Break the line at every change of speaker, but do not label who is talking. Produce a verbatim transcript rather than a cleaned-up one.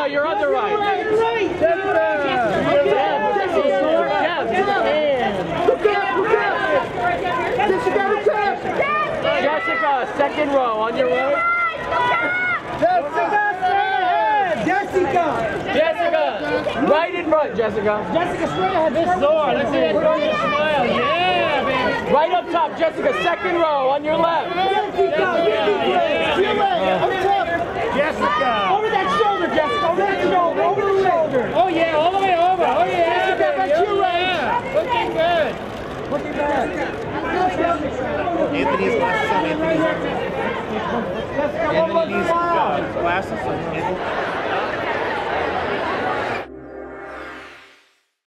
your other right. Jessica, second row on your right.
Jessica, Jessica.
Jessica, right in front, Jessica.
Jessica, straight ahead. This Szohr. Let's see that Szohr smile. Yeah, baby.
Right up top, Jessica, second row on your left.
Jessica, Jessica. Over that shoulder, Jessica. Over that shoulder. Over the shoulder. Oh yeah, all the way over. Oh yeah. Jessica, that's you right. Looking good. Looking good.
Anthony's glasses on Anthony's. Anthony needs uh, glasses on Anthony.